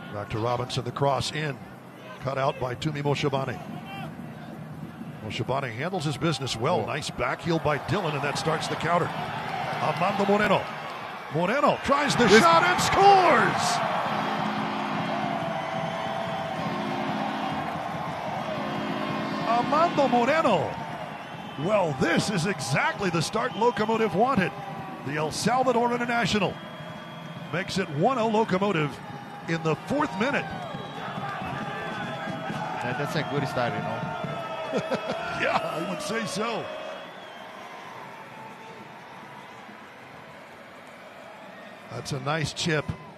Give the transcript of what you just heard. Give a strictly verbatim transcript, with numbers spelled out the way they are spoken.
Back to Robinson, the cross in. Cut out by Tumi Moshabani. Moshabani handles his business well. Oh. Nice back heel by Dillon, and that starts the counter. Amando Moreno. Moreno tries the this shot and scores! Amando Moreno. Well, this is exactly the start Locomotive wanted. The El Salvador International makes it one oh Locomotive in the fourth minute. Yeah, that's a good start, you know. Yeah, I would say so. That's a nice chip.